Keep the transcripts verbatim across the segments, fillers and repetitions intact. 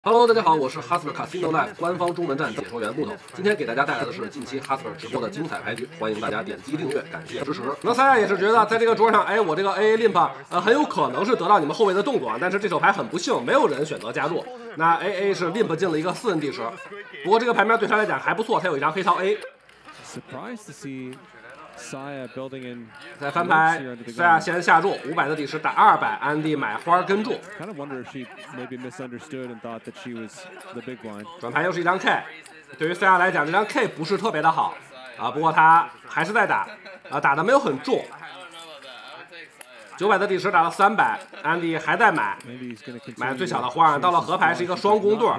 Hello， 大家好，我是 Hustler Casino Live 官方中文站解说员木头。今天给大家带来的是近期 Hustler 直播的精彩牌局，欢迎大家点击订阅，感谢支持。那三亚也是觉得在这个桌上，哎，我这个 A A Limp 呃很有可能是得到你们后卫的动作，但是这手牌很不幸，没有人选择加入。那 A A 是 Limp 进了一个四 N 地时，不过这个牌面对他来讲还不错，他有一张黑桃 A。 Surprised to see Saya building in 再翻牌，塞亚先下注五百的底时打二百，安迪买花跟注。 Kind of wonder if she maybe misunderstood and thought that she was the big blind. 转牌又是一张 K， 对于塞亚来讲，这张 K 不是特别的好啊，不过他还是在打啊，打的没有很重。九百的底时打了三百，安迪还在买，买最小的花，到了合牌是一个双公对。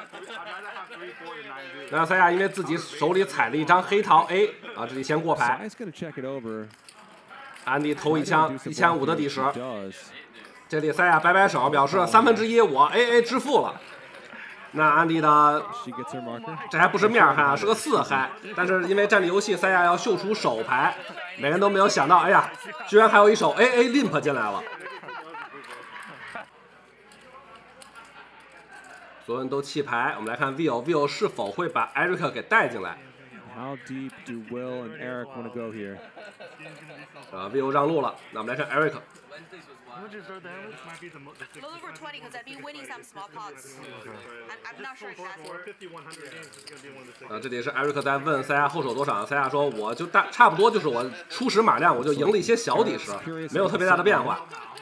那塞亚因为自己手里踩了一张黑桃 A 啊，这里先过牌。安迪投一枪，一千五的底时。这里塞亚摆摆手，表示三分之一我 A A 支付了。那安迪的这还不是面嗨，是个四嗨，但是因为战力游戏，塞亚要秀出手牌，每个人都没有想到，哎呀，居然还有一手 A A Limp 进来了。所有人都弃牌，我们来看 Will，Will 是否会把 Eric 给带进来 How deep do Will and Eric want to go here? 啊 ，Will 让路了，那我们来看 Eric。啊，这里是 Eric 在问塞亚后手多少，塞亚说我就大差不多就是我初始马量，我就赢了一些小底时，没有特别大的变化。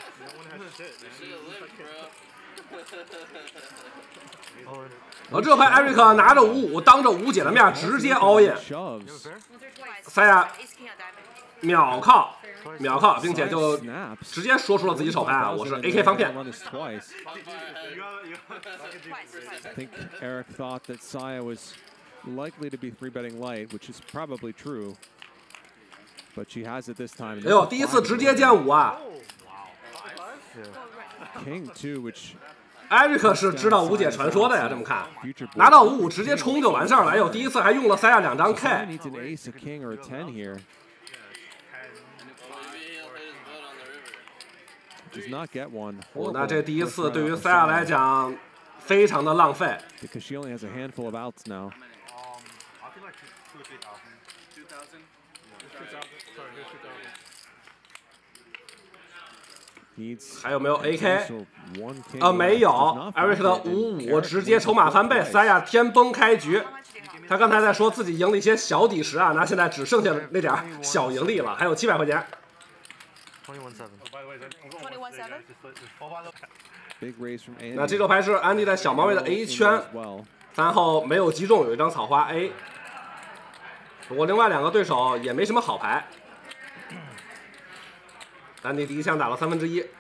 而这牌 Eric 拿着五五，当着吴姐的面直接 all in， 塞亚秒靠秒靠，并且就直接说出了自己手牌啊，我是 A K 方片。 I think Eric thought that Saya was likely to be three betting light, which is probably true, but she has it this time. 哎呦，第一次直接见五啊 ！King two, which 艾瑞克是知道吴姐传说的呀，这么看，拿到五五直接冲就完事儿了。哎呦，第一次还用了塞亚两张 K。哦，那这第一次对于塞亚来讲非常的浪费。还有没有 A K？ 啊，没有。Eric 的五五直接筹码翻倍，塞亚天崩开局。他刚才在说自己赢了一些小底时啊，那现在只剩下那点小盈利了，还有七百块钱。那这手牌是安迪在小毛位的 A 圈，三后没有击中，有一张草花 A。不过另外两个对手也没什么好牌。安迪第一枪打了三分之一，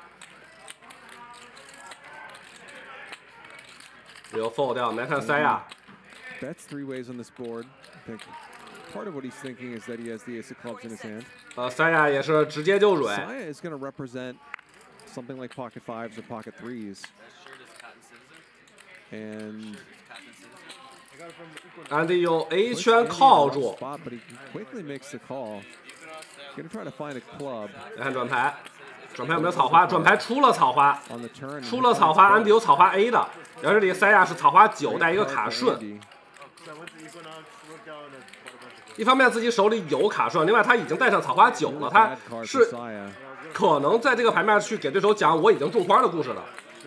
没有 fold 掉。我们来看塞亚。 That's three ways on this board. I think part of what he's thinking is that he has the ace of clubs in his hand. 呃，塞亚也是直接就蕊。 Saya is going to represent something like pocket fives or pocket threes. And 安迪用 A 圈靠住。 But he quickly makes the call. Gonna try to find a club. 来看转牌，转牌有没有草花？转牌出了草花，出了草花，安迪有草花 A 的。然后这里塞亚是草花九带一个卡顺。一方面自己手里有卡顺，另外他已经带上草花九了，他是可能在这个牌面去给对手讲我已经中花的故事了。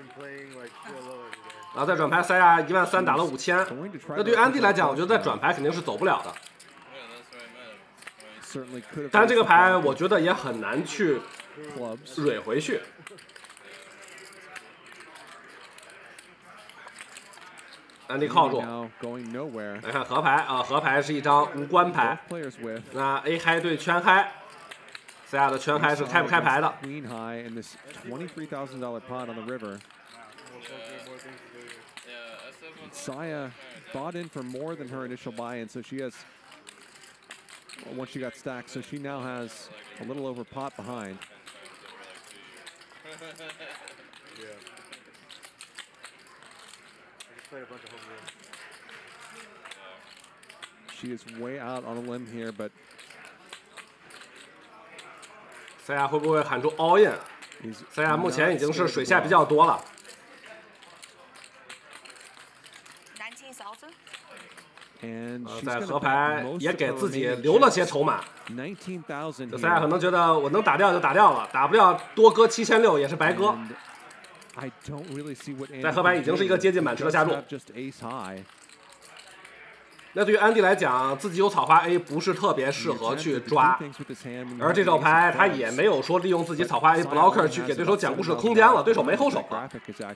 然后再转牌，塞亚一万三打了五千。那对于安迪来讲，我觉得在转牌肯定是走不了的。 但是这个牌我觉得也很难去蕊回去。安迪靠住，来看合牌啊，合牌是一张无关牌。那 A 嗨对圈嗨，塞亚的圈嗨是开不开牌的。 Saya bought in for more than her initial buy-in, so she has. Once she got stacked, so she now has a little over pot behind. Yeah. She is way out on a limb here, but 塞亚会不会喊出 all in？ 塞亚目前已经是水下比较多了。 呃，在河牌也给自己留了些筹码。这赛亚可能觉得我能打掉就打掉了，打不掉多搁七千六也是白搁。在河牌已经是一个接近满池的下注。那对于安迪来讲，自己有草花 A 不是特别适合去抓，而这手牌他也没有说利用自己草花 A blocker 去给对手讲故事的空间了，对手没后手了。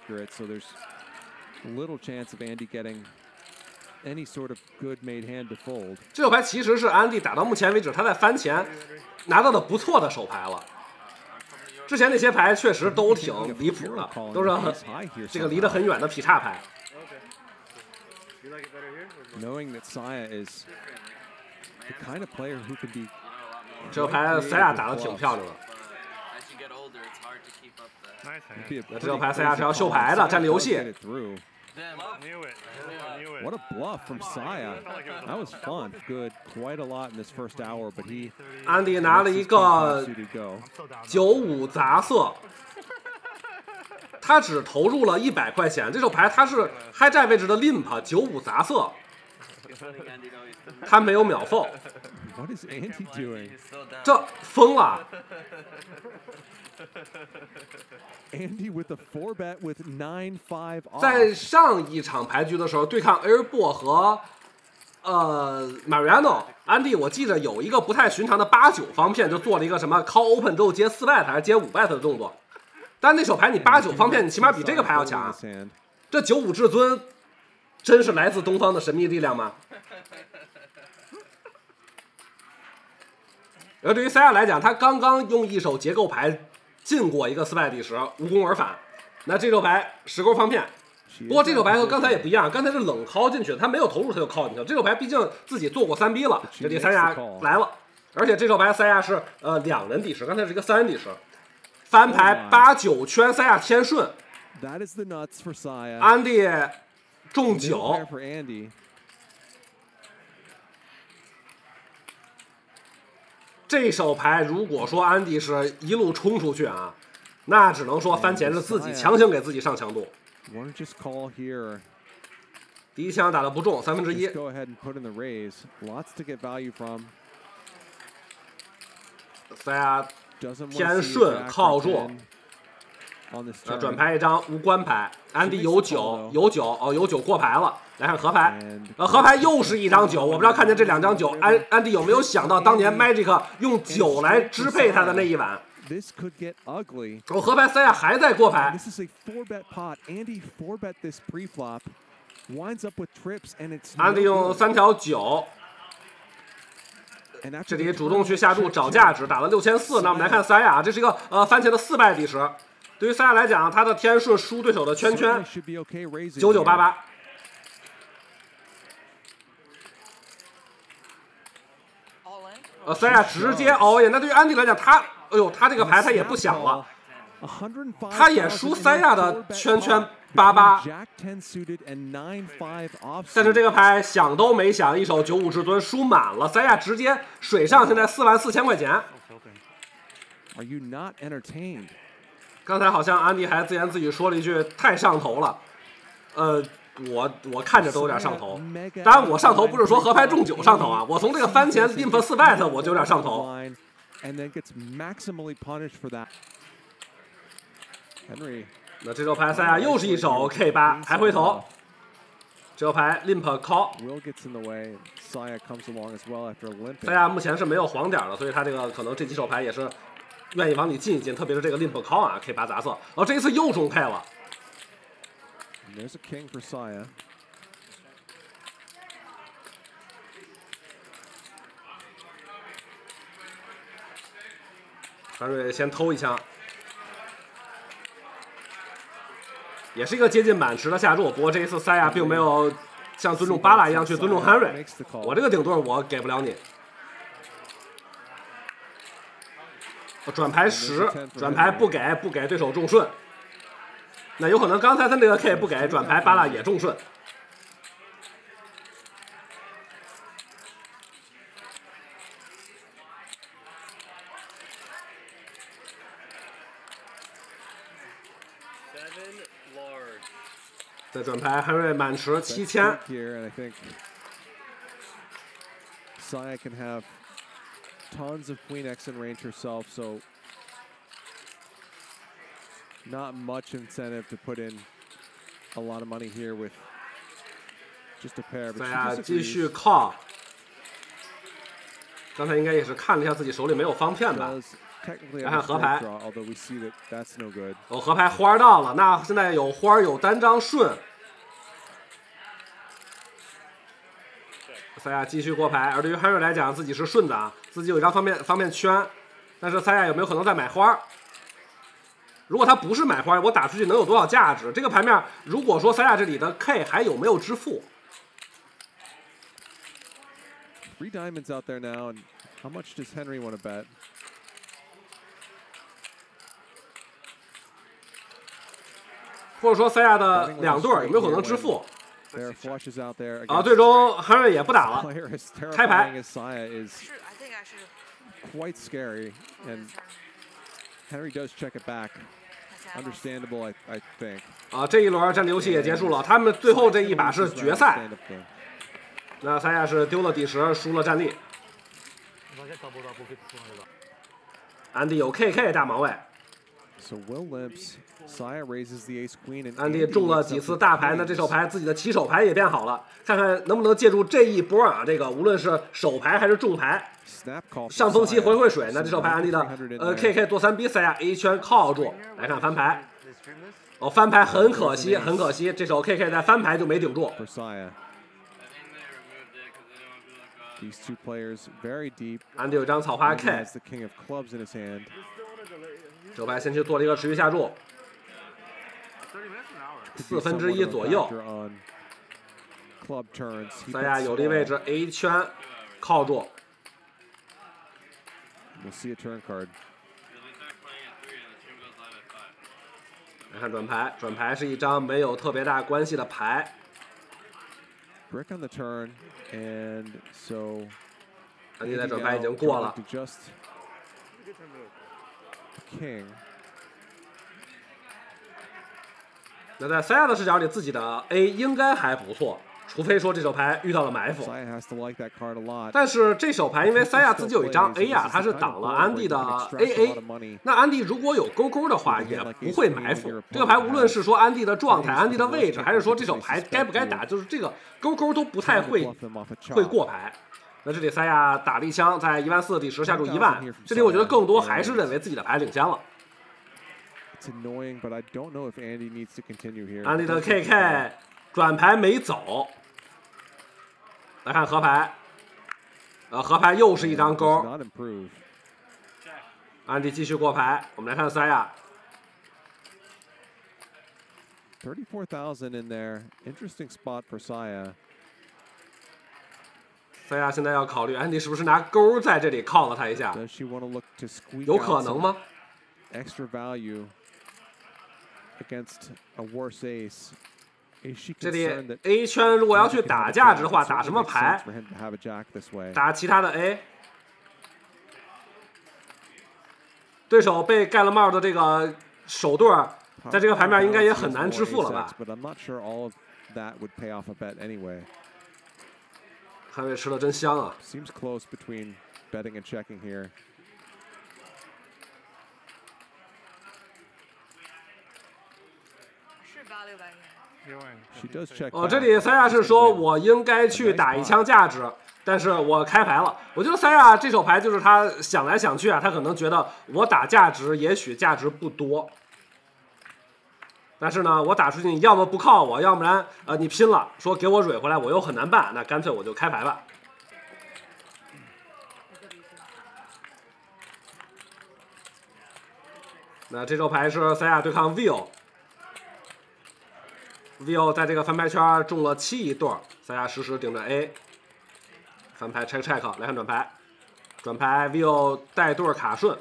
这手牌其实是安迪打到目前为止他在番前拿到的不错的手牌了。之前那些牌确实都挺离谱的，都是很这个离得很远的劈叉牌。这牌塞亚打得挺漂亮的。那这牌塞亚是要秀牌的，占领游戏。 What a bluff from Saya. That was fun. Good, quite a lot in this first hour, but he. 安迪拿了一个九五杂色，他只投入了一百块钱。这手牌他是嗨债位置的 limp 九五杂色，他没有秒否。 What is Andy doing? 这疯了。 Andy with the four bet with nine five off. 在上一场牌局的时候，对抗 Airbo 和呃 Mariano， 安迪我记着有一个不太寻常的八九方片，就做了一个什么 call open 之后接四 bet 还是接五 bet 的动作。但那手牌你八九方片，你起码比这个牌要强。这九五至尊真是来自东方的神秘力量吗？而对于塞亚来讲，他刚刚用一手结构牌进过一个四败底十，无功而返。那这手牌十勾方片，不过这手牌和刚才也不一样，刚才是冷敲进去的，他没有投入他就敲进去了。这手牌毕竟自己做过三 B 了，这里塞亚来了，而且这手牌塞亚是呃两人底十，刚才是一个三人底十，翻牌八九圈塞亚天顺，安迪中九。这手牌如果说安迪是一路冲出去啊，那只能说番前是自己强行给自己上强度。第一枪打的不中，三分之一。塞亚天顺靠住，呃，转牌一张无关牌，安迪有九有九哦有九过牌了。来看河牌，呃，河牌又是一张九，我不知道看见这两张九，安安迪有没有想到当年 Magic 用九来支配他的那一晚？哦，河牌塞亚还在过牌。安迪用三条九，这里主动去下注找价值，打了六千四。那我们来看塞亚，这是一个呃番茄的四败底十。对于塞亚来讲，他的天顺输对手的圈圈，九九八八。呃，塞亚直接熬夜。那对于安迪来讲，他，哎呦，他这个牌他也不想了，他也输塞亚的圈圈八八。但是这个牌想都没想，一手九五至尊输满了，塞亚直接水上，现在四万四千块钱。刚才好像安迪还自言自语说了一句太上头了，呃。我我看着都有点上头，当然我上头不是说河牌中九上头啊，我从这个番前 limp 四 bet 我就有点上头。那这手牌塞亚又是一手 K 八还回头，这手牌 limp call。塞亚目前是没有黄点的，所以他这个可能这几手牌也是愿意往里进一进，特别是这个 limp call 啊 K 八杂色，哦这一次又中 K 了。 There's a king for Saya. 韩瑞先偷一枪，也是一个接近满池的下注。不过这一次塞亚并没有像尊重巴拉一样去尊重韩瑞，我这个顶盾我给不了你。转牌十，转牌不给，不给对手中顺。那有可能刚才他那个 K 不给，转牌巴拉也中顺。 再转牌，汉瑞满池七千。 Saya can have tons of queen X in range herself, so not much incentive to put in a lot of money here with just a pair. 赛亚继续靠，刚才应该也是看了一下自己手里没有方片吧。来看河牌，哦，河牌花到了，那现在有花有单张顺。 赛亚继续过牌，而对于汉瑞来讲，自己是顺的啊，自己有一张方便方便圈，但是赛亚有没有可能再买花？如果他不是买花，我打出去能有多少价值？这个牌面，如果说赛亚这里的 K 还有没有支付 ？Three diamonds out there now, and how much does Henry want to bet? 或者说赛亚的两对有没有可能支付？ There are flushes out there. 啊，最终汉瑞也不打了，开牌。 Quite scary, and Henry does check it back. Understandable, I I think. 啊，这一轮战地游戏也结束了，他们最后这一把是决赛。那赛亚是丢了底十，输了战地。安迪有 K K 大盲位。 So Will limps. Saya raises the ace queen and 安迪中了几次大牌呢？这手牌自己的起手牌也变好了，看看能不能借助这一波啊！这个无论是手牌还是重牌，上风期回回水。那这手牌安迪的呃 K K 做三 B 赛亚 A 圈靠住，来看翻牌。哦，翻牌很可惜，很可惜，这手 K K 在翻牌就没顶住。 These two players very deep. 安迪有一张草花 K， the king of clubs in his hand. 手牌先去做了一个持续下注。 四分之一左右，赛亚有利位置 A 圈靠住。来看转牌，转牌是一张没有特别大关系的牌。 Brick on the turn, and so 安迪的转牌已经过了。 King. 那在赛亚的视角里，自己的 A 应该还不错，除非说这手牌遇到了埋伏。但是这手牌因为赛亚自己有一张 A 呀，他是挡了安迪的 A A。那安迪如果有勾勾的话，也不会埋伏。这个牌无论是说安迪的状态、安迪的位置，还是说这手牌该不该打，就是这个勾勾都不太会会过牌。那这里赛亚打了一枪，在一万四底十下注一万，这里我觉得更多还是认为自己的牌领先了。 Annoying, but I don't know if Andy needs to continue here. 安迪的 K K 转牌没走，来看河牌，呃，河牌又是一张勾。安迪继续过牌，我们来看赛亚。 Thirty-four thousand in there, interesting spot for Saya. 赛亚现在要考虑安迪是不是拿勾在这里靠了他一下， Does she want to look to squeeze 有可能吗 ？Extra value. Against a worse ace, is she 这里 concerned that A 圈如果要去打价值的话，打什么牌？ for him to have a jack this way? 打其他的 A。对手被盖了帽的这个手对儿，在这个牌面应该也很难支付了吧？ But I'm not sure all of that would pay off a bet anyway. 汉瑞吃的真香啊 ！Seems close between betting and checking here. She does check. 哦，这里赛亚是说我应该去打一枪价值，但是我开牌了。我觉得赛亚这手牌就是他想来想去啊，他可能觉得我打价值也许价值不多，但是呢，我打出去你要么不靠我，要不然呃你拼了，说给我蕊回来，我又很难办，那干脆我就开牌吧。那这手牌是赛亚对抗 Vivo。Vivo 在这个翻牌圈中了七一对，赛亚实时顶着 A， 翻牌 check check， 来看转牌，转牌 Vivo 带对卡顺，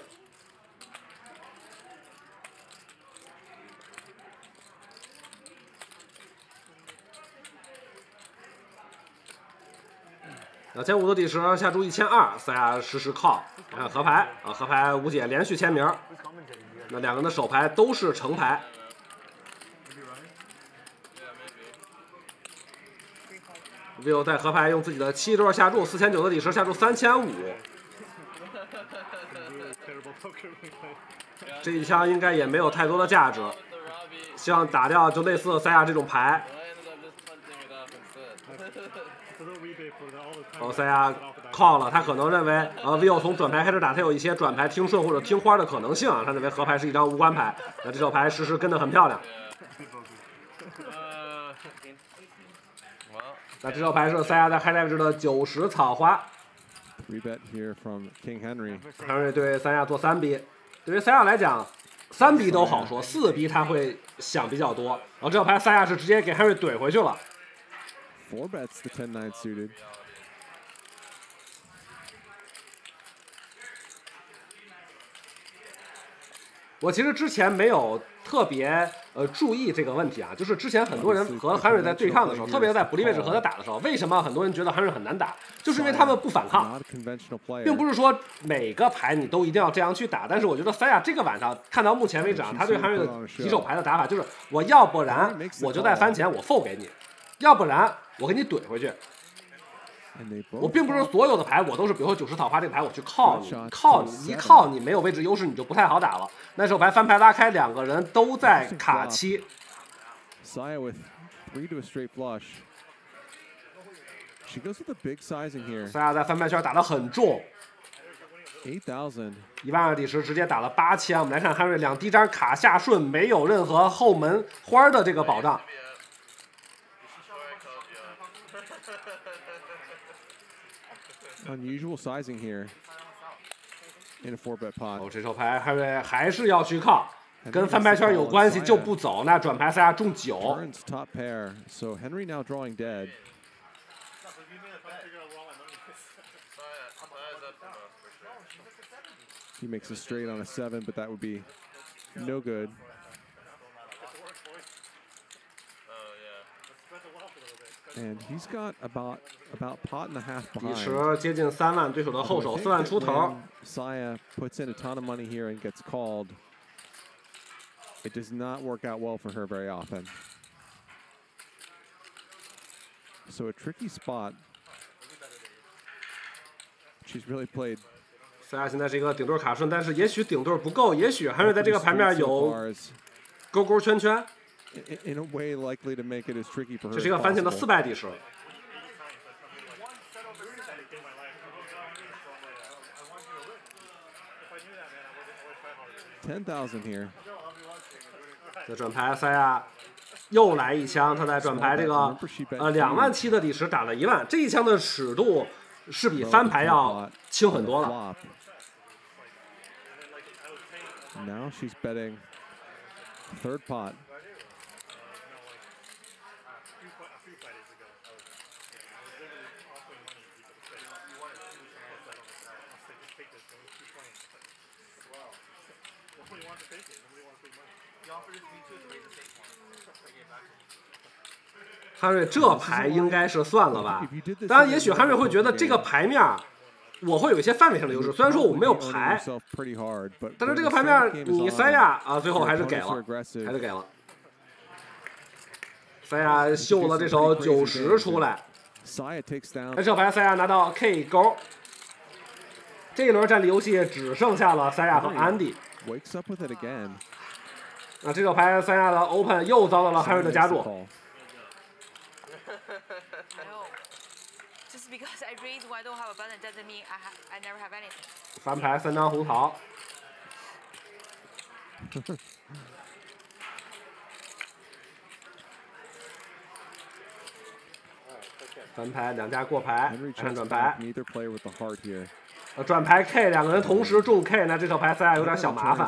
两千五的底十下注一千二，赛亚实时靠，来看河牌啊，河牌吴姐连续签名，那两个人的手牌都是成牌。 vivo 在河牌用自己的七桌下注，四千九的底池下注三千五。这一枪应该也没有太多的价值，希望打掉就类似塞亚这种牌。哦，塞亚靠了，他可能认为呃 vivo 从转牌开始打，他有一些转牌听顺或者听花的可能性啊，他认为河牌是一张无关牌，那这手牌实时跟得很漂亮。那这手牌是塞亚在开台位置的九十草花。 Three bet here from King Henry. Henry 对塞亚做三逼，对于塞亚来讲，三逼都好说，四逼他会想比较多。然后这手牌塞亚是直接给 Henry 怼回去了。 Four bets the ten nine suited. 我其实之前没有特别呃注意这个问题啊，就是之前很多人和 Henry 在对抗的时候，特别是在不利位置和他打的时候，为什么很多人觉得 Henry 很难打？就是因为他们不反抗，并不是说每个牌你都一定要这样去打。但是我觉得塞亚这个晚上看到目前为止啊，他对 Henry 的几手牌的打法就是，我要不然我就在翻前我 fold 给你，要不然我给你怼回去。我并不是所有的牌我都是，比如说九十草花这个牌我去靠你，靠你一靠你没有位置优势你就不太好打了。那手牌翻牌拉开，两个人都在卡七。 Saya with three to a straight flush. She goes with the big sizing here. 塞亚在翻牌圈打得很重 ，eight thousand. 一万二底池直接打了八千。我们来看 Henry 两低张卡下顺，没有任何后门花的这个保障。 Unusual sizing here in a four bet pot. 哦，这手牌 Henry 还是要去靠，跟翻牌圈有关系就不走。那转牌塞亚中九。 Turns top pair, so Henry now drawing dead. He makes a straight on a seven, but that would be no good. And he's got about about pot and a half 底 behind. 池接近三万，对手的后手四万出头。 Saya puts in a ton of money here and gets called. It does not work out well for her very often. So a tricky spot. She's really played. 塞亚现在是一个顶对卡顺，但是也许顶对不够，也许 Henry 在这个牌面有勾勾圈圈。 In a way likely to make it as tricky for her. 这是一个翻前的四败底池。 Ten thousand here. 这转牌塞亚又来一枪，他在转牌这个呃两万七的底池打了一万，这一枪的尺度是比翻牌要轻很多了。 Now she's betting third pot. Henry 这牌应该是算了吧？当然，也许 Henry 会觉得这个牌面我会有一些范围上的优势。虽然说我没有牌，但是这个牌面你塞亚啊，最后还是给了，还是给了。塞亚秀了这手九十出来，那这牌塞亚拿到 K 勾。这一轮战力游戏只剩下了塞亚和安迪。那这手牌塞亚的 Open 又遭到了 Henry 的加注。 Because I raise why I don't have a button doesn't mean I ha I never have anything. 翻牌三张胡桃。翻牌两家过牌，看转牌。呃，转牌 K 两个人同时中 K， 那这手牌塞亚有点小麻烦。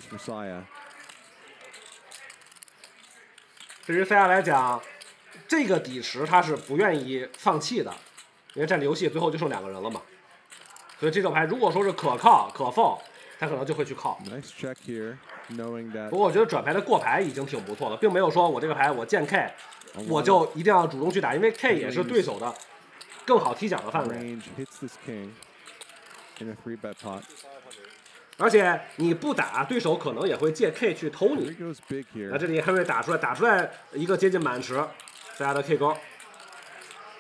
对于塞亚来讲，这个底池他是不愿意放弃的。 因为战力游戏最后就剩两个人了嘛，所以这手牌如果说是可靠可否，他可能就会去靠。不过我觉得转牌的过牌已经挺不错了，并没有说我这个牌我见 K， 我就一定要主动去打，因为 K 也是对手的更好踢脚的范围。而且你不打，对手可能也会借 K 去偷你。那这里 Henry 打出来，打出来一个接近满池，塞亚的 K 勾。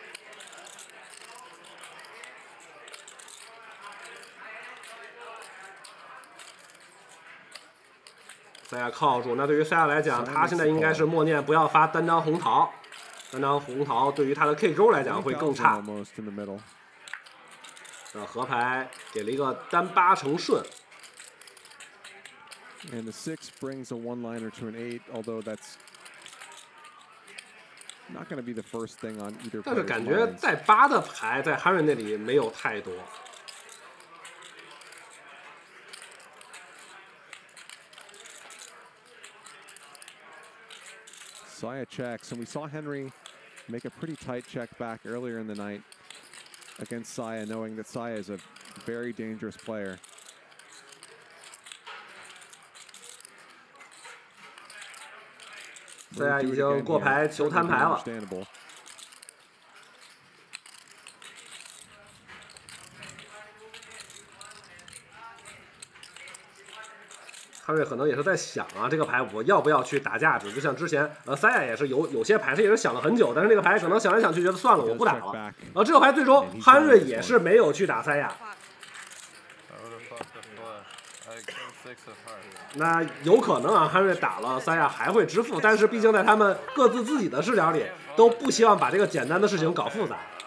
赛亚靠住。那对于赛亚来讲，他现在应该是默念不要发单张红桃，单张红桃对于他的 K 勾来讲会更差。呃，河牌给了一个单八成顺。 And the six brings a one-liner to an eight, although that's not going to be the first thing on either. 但是感觉带八的牌在 Henry 那里没有太多。 Saya checks, and we saw Henry make a pretty tight check back earlier in the night against Saya, knowing that Saya is a very dangerous player. 赛亚已经过牌求摊牌了。汉瑞可能也是在想啊，这个牌我要不要去打价值？就像之前呃，赛亚也是有有些牌他也是想了很久，但是这个牌可能想来想去觉得算了，我不打了。呃，这个牌最终汉瑞也是没有去打赛亚。 那有可能啊，汉瑞打了三亚还会支付，但是毕竟在他们各自自己的视角里，都不希望把这个简单的事情搞复杂。